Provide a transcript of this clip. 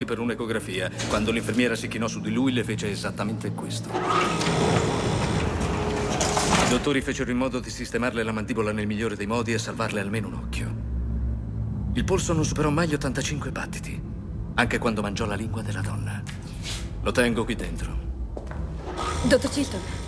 per un'ecografia. Quando l'infermiera si chinò su di lui, le fece esattamente questo. I dottori fecero in modo di sistemarle la mandibola nel migliore dei modi e salvarle almeno un occhio. Il polso non superò mai gli 85 battiti, anche quando mangiò la lingua della donna. Lo tengo qui dentro. Dottor Chilton.